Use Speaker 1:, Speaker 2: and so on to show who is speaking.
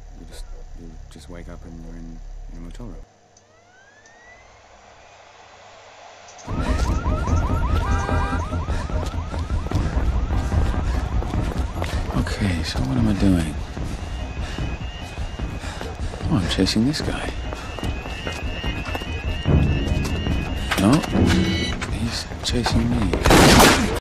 Speaker 1: You just wake up and you're in a motel room. Okay, so what am I doing? Oh, I'm chasing this guy. No, he's chasing me.